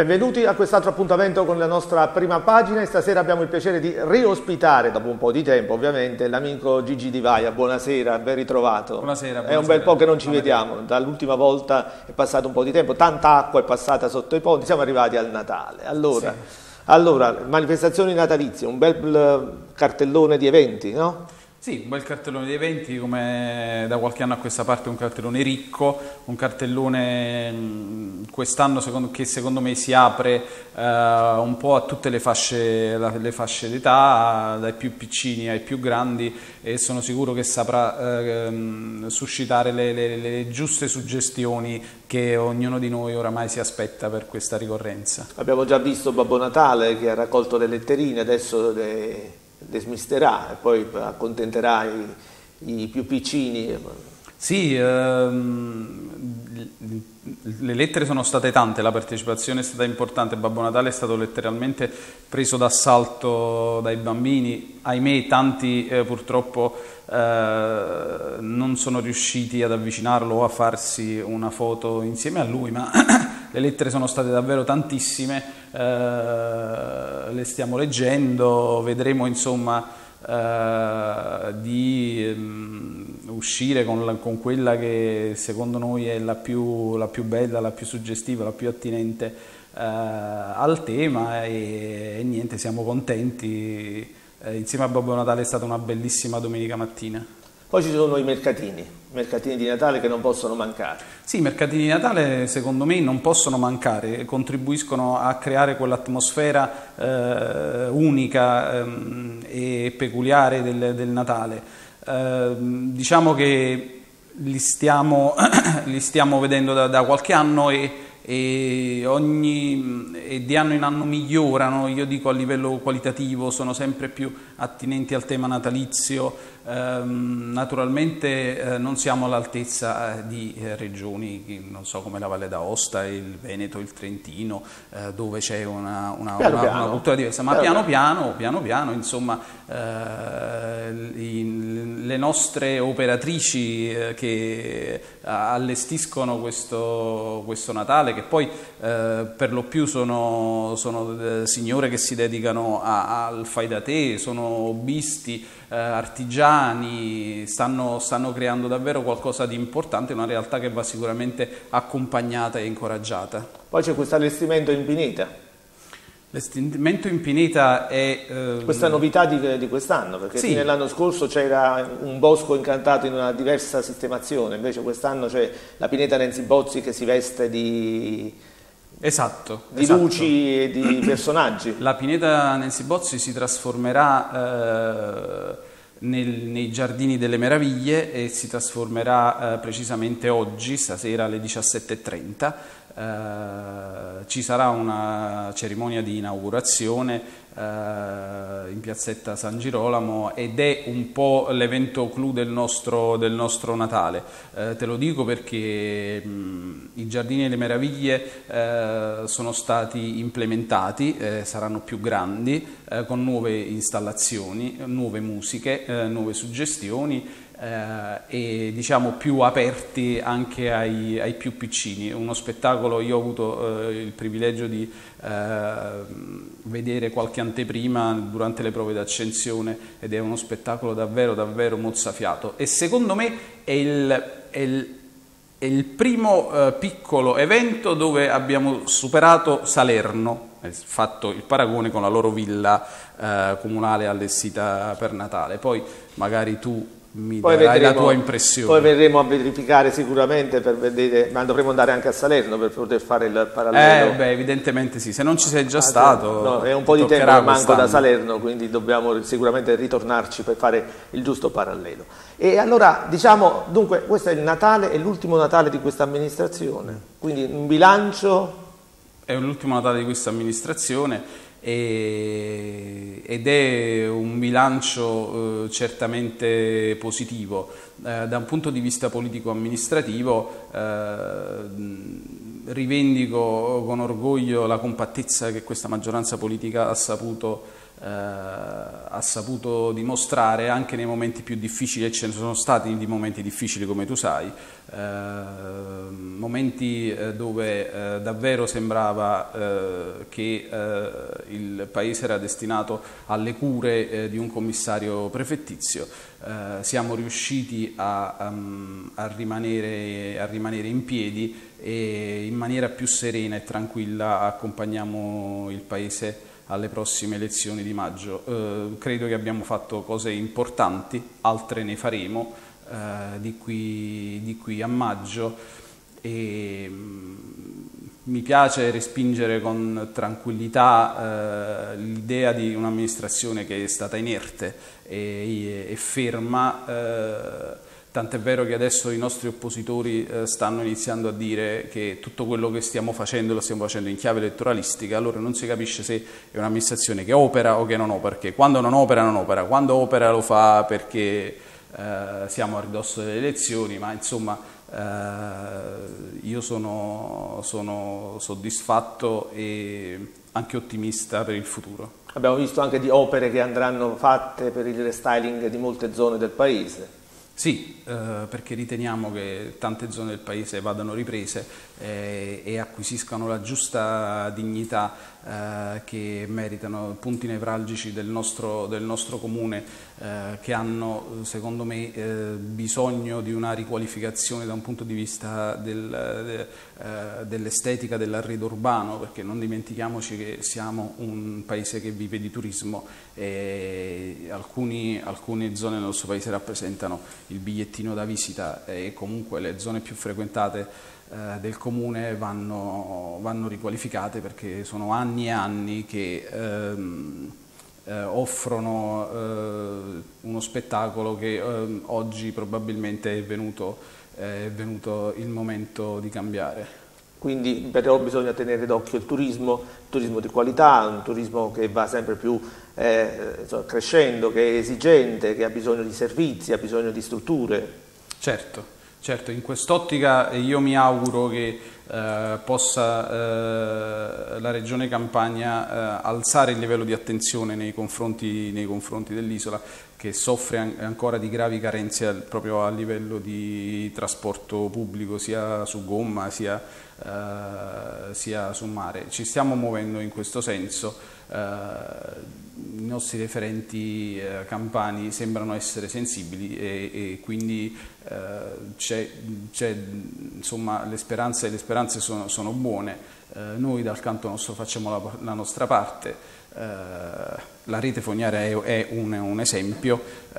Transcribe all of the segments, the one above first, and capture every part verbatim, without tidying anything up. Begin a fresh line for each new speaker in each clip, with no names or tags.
Benvenuti a quest'altro appuntamento con la nostra prima pagina e stasera abbiamo il piacere di riospitare, dopo un po' di tempo ovviamente, l'amico Gigi Di Vaia. Buonasera, ben ritrovato.
Buonasera, buonasera.
È un bel po' che non ci vediamo, dall'ultima volta è passato un po' di tempo, tanta acqua è passata sotto i ponti, siamo arrivati al Natale. Allora, sì. allora manifestazioni natalizie, un bel cartellone di eventi, no?
Sì, un bel cartellone di eventi, come da qualche anno a questa parte un cartellone ricco, un cartellone quest'anno secondo, che secondo me si apre eh, un po' a tutte le fasce, le fasce d'età, dai più piccini ai più grandi, e sono sicuro che saprà eh, suscitare le, le, le giuste suggestioni che ognuno di noi oramai si aspetta per questa ricorrenza.
Abbiamo già visto Babbo Natale che ha raccolto le letterine, adesso le... le smisterà e poi accontenterà i, i più piccini.
Sì, ehm, le lettere sono state tante, la partecipazione è stata importante, Babbo Natale è stato letteralmente preso d'assalto dai bambini, ahimè tanti eh, purtroppo eh, non sono riusciti ad avvicinarlo o a farsi una foto insieme a lui, ma le lettere sono state davvero tantissime, eh, le stiamo leggendo, vedremo insomma eh, di um, uscire con, la, con quella che secondo noi è la più, la più bella, la più suggestiva, la più attinente eh, al tema e, e niente, siamo contenti. Eh, insieme a Babbo Natale è stata una bellissima domenica mattina.
Poi ci sono i mercatini, mercatini di Natale che non possono mancare.
Sì, i mercatini di Natale secondo me non possono mancare, contribuiscono a creare quell'atmosfera eh, unica ehm, e peculiare del, del Natale. Eh, diciamo che li stiamo, li stiamo vedendo da, da qualche anno e, e, ogni, e di anno in anno migliorano, io dico a livello qualitativo, sono sempre più attinenti al tema natalizio. Eh, naturalmente eh, non siamo all'altezza eh, di eh, regioni, non so, come la Valle d'Aosta, il Veneto, il Trentino, eh, dove c'è una, una, una, una cultura diversa, ma piano piano, piano, piano, piano insomma, eh, i, le nostre operatrici eh, che allestiscono questo, questo Natale, che poi eh, per lo più sono, sono eh, signore che si dedicano a, al fai da te, sono hobbisti, eh, artigiani, stanno, stanno creando davvero qualcosa di importante, una realtà che va sicuramente accompagnata e incoraggiata.
Poi c'è questo allestimento in pineta.
L'allestimento in pineta è... Eh,
questa novità di, di quest'anno, perché sì. Fino all'anno scorso c'era un bosco incantato in una diversa sistemazione, invece quest'anno c'è la pineta Nenzi Bozzi che si veste di...
Esatto,
di
esatto.
luci e di personaggi.
La pineta Nenzi Bozzi si trasformerà eh, nel, nei Giardini delle Meraviglie e si trasformerà eh, precisamente oggi, stasera alle diciassette e trenta. Eh, ci sarà una cerimonia di inaugurazione eh, in piazzetta San Girolamo ed è un po' l'evento clou del nostro, del nostro Natale. Eh, te lo dico perché mh, i Giardini delle Meraviglie eh, sono stati implementati, eh, saranno più grandi, eh, con nuove installazioni, nuove musiche, eh, nuove suggestioni, Eh, e diciamo più aperti anche ai, ai più piccini. Uno spettacolo, io ho avuto eh, il privilegio di eh, vedere qualche anteprima durante le prove d'accensione ed è uno spettacolo davvero davvero mozzafiato e secondo me è il, è il, è il primo eh, piccolo evento dove abbiamo superato Salerno, fatto il paragone con la loro villa eh, comunale allestita per Natale. Poi magari tu mi
poi
darai
vedremo,
la tua impressione.
Poi verremo a verificare sicuramente per vedere, ma dovremo andare anche a Salerno per poter fare il parallelo.
Eh, beh, evidentemente sì, se non ci sei già ah, stato.
No, è un po' di tempo che manco da Salerno, quindi dobbiamo sicuramente ritornarci per fare il giusto parallelo. E allora, diciamo, dunque, questo è il Natale, è l'ultimo Natale di questa amministrazione, quindi un bilancio.
È l'ultimo Natale di questa amministrazione. E, ed è un bilancio eh, certamente positivo. Eh, da un punto di vista politico-amministrativo eh, rivendico con orgoglio la compattezza che questa maggioranza politica ha saputo eh, ha saputo dimostrare anche nei momenti più difficili, e ce ne sono stati di momenti difficili come tu sai, eh, momenti eh, dove eh, davvero sembrava eh, che eh, il Paese era destinato alle cure eh, di un commissario prefettizio. Eh, siamo riusciti a, um, a, rimanere, a rimanere in piedi e in maniera più serena e tranquilla accompagniamo il Paese alle prossime elezioni di maggio. Eh, credo che abbiamo fatto cose importanti, altre ne faremo eh, di, qui, di qui a maggio e mh, mi piace respingere con tranquillità eh, l'idea di un'amministrazione che è stata inerte e, e ferma. Eh, Tant'è vero che adesso i nostri oppositori eh, stanno iniziando a dire che tutto quello che stiamo facendo lo stiamo facendo in chiave elettoralistica, allora non si capisce se è un'amministrazione che opera o che non opera, perché quando non opera non opera, quando opera lo fa perché eh, siamo a ridosso delle elezioni, ma insomma eh, io sono, sono soddisfatto e anche ottimista per il futuro.
Abbiamo visto anche di opere che andranno fatte per il restyling di molte zone del Paese.
Sì, eh, perché riteniamo che tante zone del Paese vadano riprese eh, e acquisiscano la giusta dignità eh, che meritano, punti nevralgici del nostro, del nostro comune eh, che hanno secondo me eh, bisogno di una riqualificazione da un punto di vista del, de, eh, dell'estetica dell'arredo urbano, perché non dimentichiamoci che siamo un paese che vive di turismo e alcuni, alcune zone del nostro paese rappresentano il bigliettino da visita e comunque le zone più frequentate eh, del comune vanno, vanno riqualificate, perché sono anni e anni che ehm, eh, offrono eh, uno spettacolo che eh, oggi probabilmente è venuto, eh, è venuto il momento di cambiare.
Quindi però bisogna tenere d'occhio il turismo, il turismo di qualità, un turismo che va sempre più eh, insomma, crescendo, che è esigente, che ha bisogno di servizi, ha bisogno di strutture.
Certo, certo, in quest'ottica io mi auguro che eh, possa eh, la Regione Campania eh, alzare il livello di attenzione nei confronti, nei confronti dell'isola, che soffre an ancora di gravi carenze al, proprio a livello di trasporto pubblico, sia su gomma sia, eh, sia su mare. Ci stiamo muovendo in questo senso. Eh, I nostri referenti eh, campani sembrano essere sensibili e, e quindi eh, c'è, c'è, insomma, le speranze, le speranze sono, sono buone. Eh, noi dal canto nostro facciamo la, la nostra parte. Uh, la rete fognaria è, è un, un esempio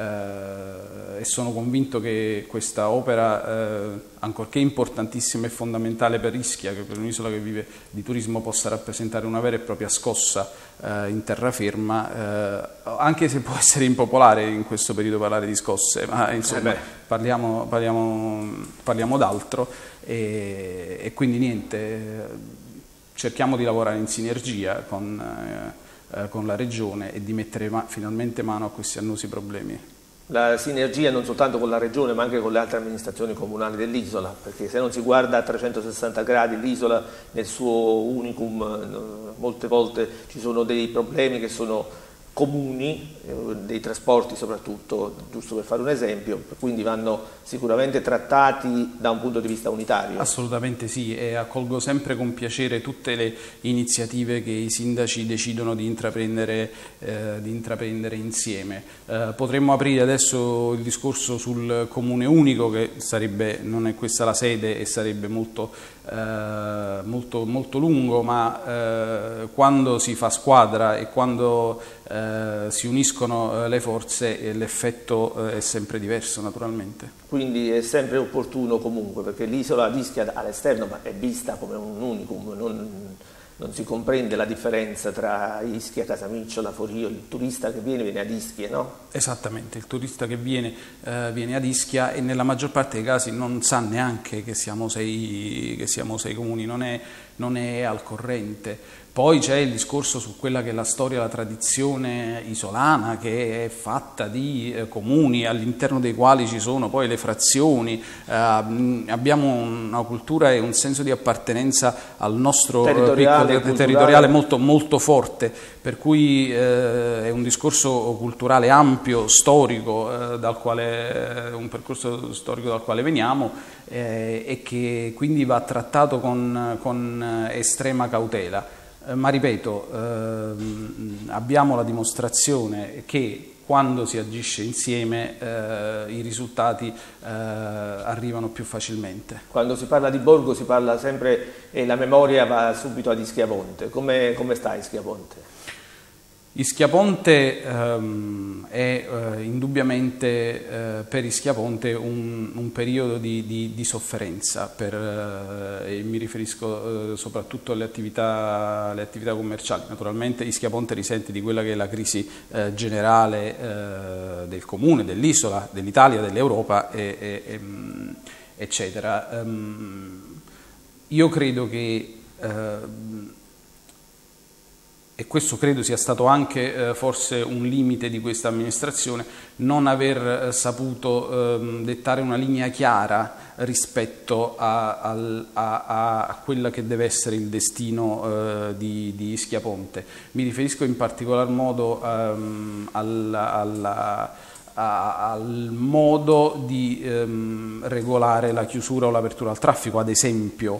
uh, e sono convinto che questa opera, uh, ancorché importantissima e fondamentale per Ischia, che per un'isola che vive di turismo, possa rappresentare una vera e propria scossa uh, in terraferma, uh, anche se può essere impopolare in questo periodo parlare di scosse, ma insomma eh parliamo, parliamo, parliamo d'altro e, e quindi niente, cerchiamo di lavorare in sinergia con uh, con la Regione e di mettere ma finalmente mano a questi annosi problemi.
La sinergia non soltanto con la Regione ma anche con le altre amministrazioni comunali dell'isola, perché se non si guarda a trecentosessanta gradi l'isola nel suo unicum, molte volte ci sono dei problemi che sono comuni, dei trasporti soprattutto, giusto per fare un esempio, quindi vanno sicuramente trattati da un punto di vista unitario.
Assolutamente sì, e accolgo sempre con piacere tutte le iniziative che i sindaci decidono di intraprendere, eh, di intraprendere insieme. Eh, potremmo aprire adesso il discorso sul comune unico, che sarebbe, non è questa la sede e sarebbe molto, eh, molto, molto lungo, ma eh, quando si fa squadra e quando eh, si uniscono le forze l'effetto è sempre diverso naturalmente.
Quindi è sempre opportuno comunque, perché l'isola di Ischia all'esterno è vista come un unicum, non, non si comprende la differenza tra Ischia, Casamicciola, Forio, il turista che viene viene ad Ischia, no?
Esattamente, il turista che viene, eh, viene ad Ischia e nella maggior parte dei casi non sa neanche che siamo sei, che siamo sei comuni, non è, non è al corrente. Poi c'è il discorso su quella che è la storia, la tradizione isolana, che è fatta di eh, comuni all'interno dei quali ci sono poi le frazioni, eh, abbiamo una cultura e un senso di appartenenza al nostro
territoriale,
piccolo territoriale molto, molto forte, per cui eh, è un discorso culturale ampio, storico, eh, dal quale, un percorso storico dal quale veniamo eh, e che quindi va trattato con, con estrema cautela. Eh, ma ripeto, eh, abbiamo la dimostrazione che quando si agisce insieme eh, i risultati eh, arrivano più facilmente.
Quando si parla di Borgo si parla sempre e la memoria va subito ad Ischia Ponte. Come, come sta Ischia Ponte?
Ischia Ponte ehm, è eh, indubbiamente eh, per Ischia Ponte un, un periodo di, di, di sofferenza, per, eh, e mi riferisco eh, soprattutto alle attività, alle attività commerciali. Naturalmente Ischia Ponte risente di quella che è la crisi eh, generale eh, del comune, dell'isola, dell'Italia, dell'Europa, e, e, e, eccetera. Um, io credo che eh, e questo credo sia stato anche eh, forse un limite di questa amministrazione, non aver eh, saputo eh, dettare una linea chiara rispetto a, a, a, a quella che deve essere il destino eh, di, di Ischia Ponte. Mi riferisco in particolar modo ehm, alla, alla al modo di ehm, regolare la chiusura o l'apertura al traffico, ad esempio.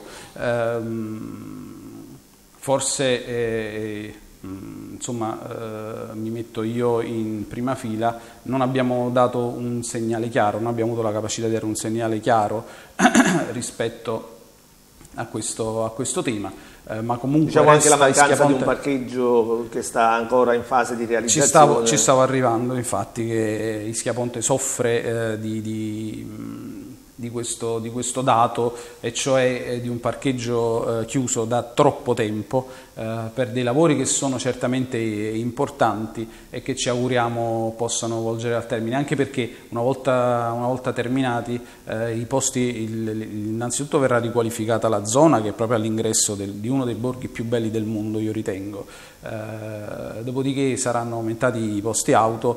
Ehm, forse eh, insomma eh, mi metto io in prima fila, non abbiamo dato un segnale chiaro, non abbiamo avuto la capacità di dare un segnale chiaro rispetto a questo, a questo tema. Eh, ma comunque
diciamo anche la mancanza
Ponte...
di un parcheggio che sta ancora in fase di realizzazione.
Ci stavo, ci stavo arrivando, infatti, che Ischia Ponte soffre eh, di, di, di, questo, di questo dato, e cioè eh, di un parcheggio eh, chiuso da troppo tempo eh, per dei lavori che sono certamente importanti e che ci auguriamo possano volgere al termine, anche perché una volta, una volta terminati eh, i posti, il, il, innanzitutto verrà riqualificata la zona, che è proprio all'ingresso di uno dei borghi più belli del mondo, io ritengo. Eh, dopodiché saranno aumentati i posti auto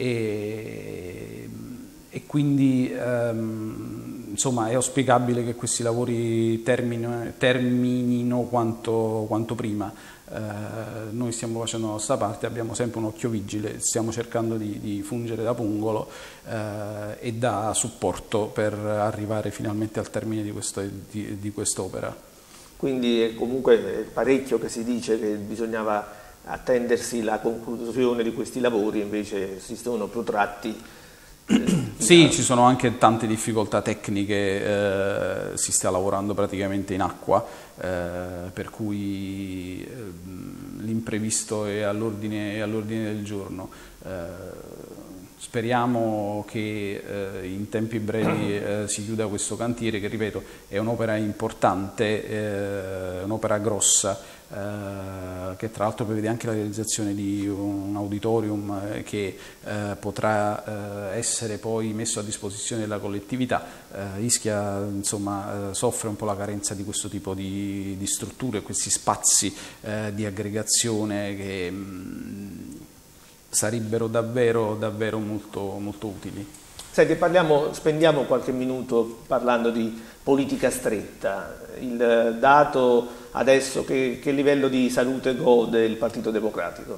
e, e quindi ehm, insomma è auspicabile che questi lavori termino, terminino quanto, quanto prima. Eh, noi stiamo facendo la nostra parte, abbiamo sempre un occhio vigile, stiamo cercando di, di fungere da pungolo eh, e da supporto per arrivare finalmente al termine di, questo, di, di quest'opera.
Quindi è comunque parecchio che si dice che bisognava attendersi la conclusione di questi lavori, invece si sono protratti.
Eh, sì, ci sono anche tante difficoltà tecniche, eh, si sta lavorando praticamente in acqua, eh, per cui eh, l'imprevisto è all'ordine all'ordine del giorno. Eh, Speriamo che eh, in tempi brevi eh, si chiuda questo cantiere, che ripeto è un'opera importante, eh, un'opera grossa, eh, che tra l'altro prevede anche la realizzazione di un auditorium eh, che eh, potrà eh, essere poi messo a disposizione della collettività. Eh, Ischia insomma eh, soffre un po' la carenza di questo tipo di, di strutture, questi spazi eh, di aggregazione che mh, sarebbero davvero, davvero molto, molto utili.
Senti, parliamo, spendiamo qualche minuto parlando di politica stretta. Il dato adesso, che, che livello di salute gode il Partito Democratico?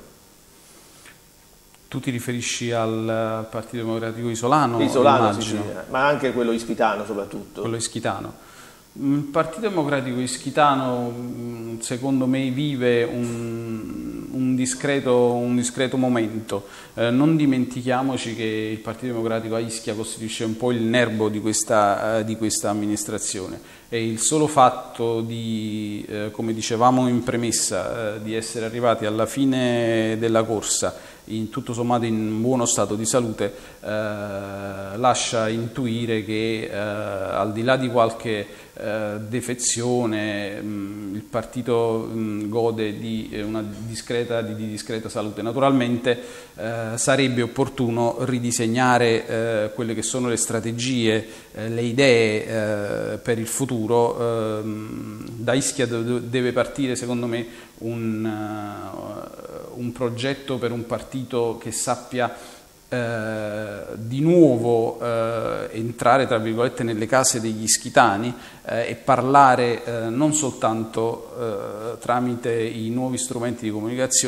Tu ti riferisci al Partito Democratico isolano?
Isolano, sì, sì, ma anche quello ischitano soprattutto.
Quello ischitano. Il Partito Democratico ischitano secondo me vive un, un, discreto, un discreto momento. Eh, non dimentichiamoci che il Partito Democratico a Ischia costituisce un po' il nervo di questa, eh, di questa amministrazione, e il solo fatto di, eh, come dicevamo in premessa, eh, di essere arrivati alla fine della corsa in tutto sommato in buono stato di salute eh, lascia intuire che eh, al di là di qualche eh, defezione mh, il partito mh, gode di una discreta, di, di discreta salute. Naturalmente eh, sarebbe opportuno ridisegnare eh, quelle che sono le strategie, eh, le idee eh, per il futuro. Eh, da Ischia deve partire secondo me un, uh, un progetto per un partito che sappia eh, di nuovo eh, entrare tra virgolette nelle case degli ischitani eh, e parlare eh, non soltanto eh, tramite i nuovi strumenti di comunicazione,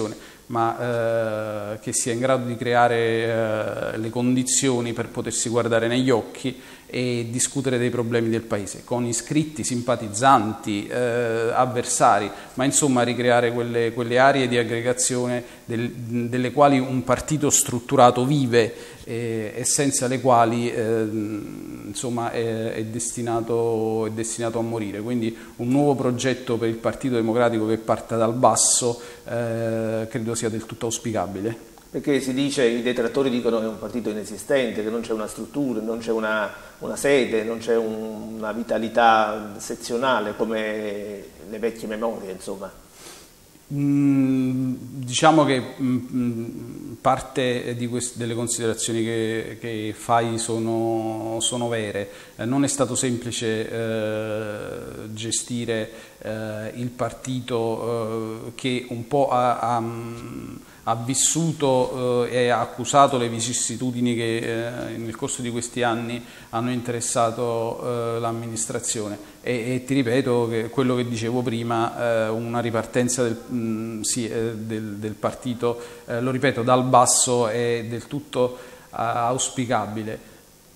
ma eh, che sia in grado di creare eh, le condizioni per potersi guardare negli occhi e discutere dei problemi del Paese, con iscritti, simpatizzanti, eh, avversari, ma insomma ricreare quelle, quelle aree di aggregazione del, delle quali un partito strutturato vive eh, e senza le quali eh, insomma è, è, destinato, è destinato a morire. Quindi un nuovo progetto per il Partito Democratico che parta dal basso eh, credo sia del tutto auspicabile.
Perché si dice, i detrattori dicono che è un partito inesistente, che non c'è una struttura, non c'è una, una sede, non c'è un, una vitalità sezionale come le vecchie memorie, insomma.
Mm, diciamo che mm, parte di queste, delle considerazioni che, che fai sono, sono vere. Eh, non è stato semplice eh, gestire eh, il partito eh, che un po' ha... ha ha vissuto eh, e ha accusato le vicissitudini che eh, nel corso di questi anni hanno interessato eh, l'amministrazione e, e ti ripeto che quello che dicevo prima, eh, una ripartenza del, mh, sì, eh, del, del partito, eh, lo ripeto, dal basso è del tutto eh, auspicabile.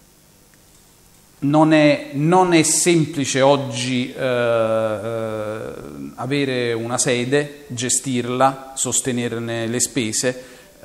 Non è, non è semplice oggi eh, eh, avere una sede, gestirla, sostenerne le spese, eh,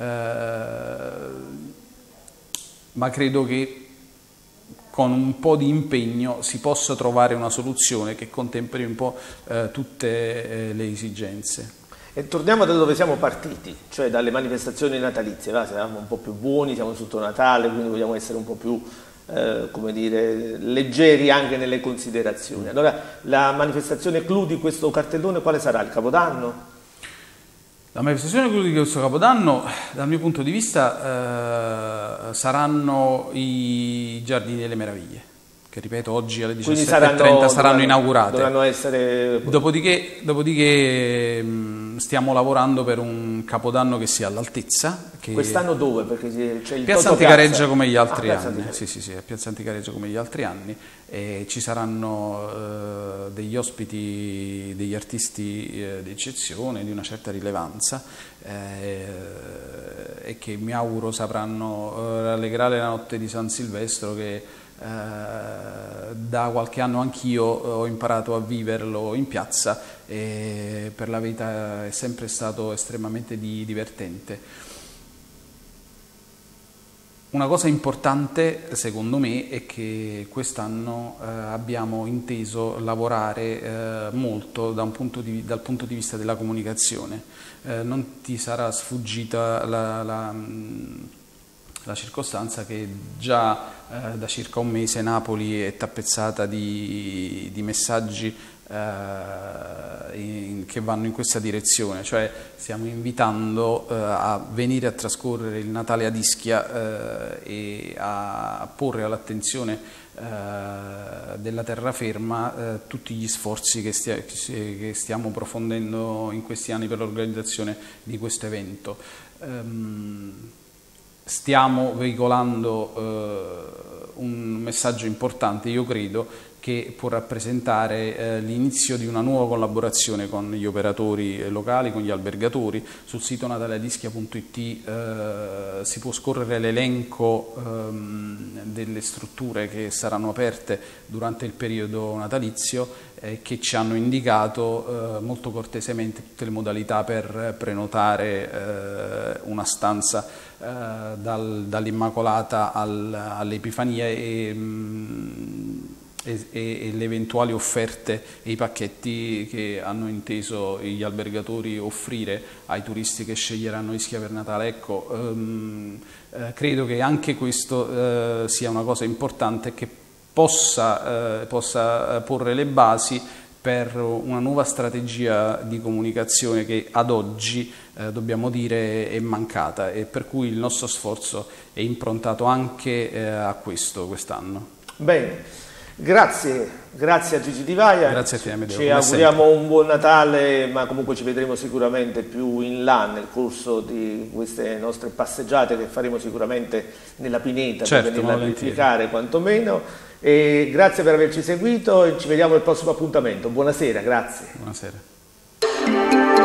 ma credo che con un po' di impegno si possa trovare una soluzione che contemperi un po' eh, tutte eh, le esigenze.
E torniamo da dove siamo partiti, cioè dalle manifestazioni natalizie. Va? Siamo un po' più buoni, siamo sotto Natale, quindi vogliamo essere un po' più Eh, come dire, leggeri anche nelle considerazioni. Allora, la manifestazione clou di questo cartellone quale sarà? Il Capodanno?
La manifestazione clou di questo Capodanno, dal mio punto di vista, eh, saranno i Giardini delle Meraviglie, che ripeto oggi alle diciassette e trenta saranno, saranno inaugurate.
Dovranno essere...
Dopodiché, dopodiché mh, stiamo lavorando per un Capodanno che sia all'altezza.
Quest'anno dove? Perché c'è il
Piazza Anticareggia come gli altri
ah,
anni. Sì, sì, sì, Piazza Anticareggia come gli altri anni. E ci saranno eh, degli ospiti, degli artisti eh, d'eccezione, di una certa rilevanza eh, e che mi auguro sapranno eh, rallegrare la notte di San Silvestro, che Uh, da qualche anno anch'io ho imparato a viverlo in piazza e per la verità è sempre stato estremamente di, divertente. Una cosa importante secondo me è che quest'anno uh, abbiamo inteso lavorare uh, molto da un punto di, dal punto di vista della comunicazione. Uh, non ti sarà sfuggita la, la la circostanza che già eh, da circa un mese Napoli è tappezzata di, di messaggi eh, in, che vanno in questa direzione, cioè stiamo invitando eh, a venire a trascorrere il Natale ad Ischia eh, e a porre all'attenzione eh, della terraferma eh, tutti gli sforzi che, stia, che stiamo profondendo in questi anni per l'organizzazione di questo evento. Um, Stiamo veicolando eh, un messaggio importante, io credo, che può rappresentare eh, l'inizio di una nuova collaborazione con gli operatori locali, con gli albergatori. Sul sito natale ad ischia punto it eh, si può scorrere l'elenco ehm, delle strutture che saranno aperte durante il periodo natalizio e che ci hanno indicato eh, molto cortesemente tutte le modalità per prenotare eh, una stanza Uh, dal, dall'Immacolata al, all'Epifania e, mh, e, e le eventuali offerte e i pacchetti che hanno inteso gli albergatori offrire ai turisti che sceglieranno Ischia per Natale. Ecco, um, uh, credo che anche questo uh, sia una cosa importante che possa, uh, possa porre le basi per una nuova strategia di comunicazione che ad oggi eh, dobbiamo dire è mancata e per cui il nostro sforzo è improntato anche eh, a questo quest'anno.
Bene, grazie, grazie a Gigi Di Vaia,
grazie a te, Amedeo.
Ci auguriamo sempre un buon Natale, ma comunque ci vedremo sicuramente più in là nel corso di queste nostre passeggiate che faremo sicuramente nella pineta,
certo,
per venirla a verificare quantomeno. E grazie per averci seguito e ci vediamo al prossimo appuntamento. Buonasera, grazie.
Buonasera.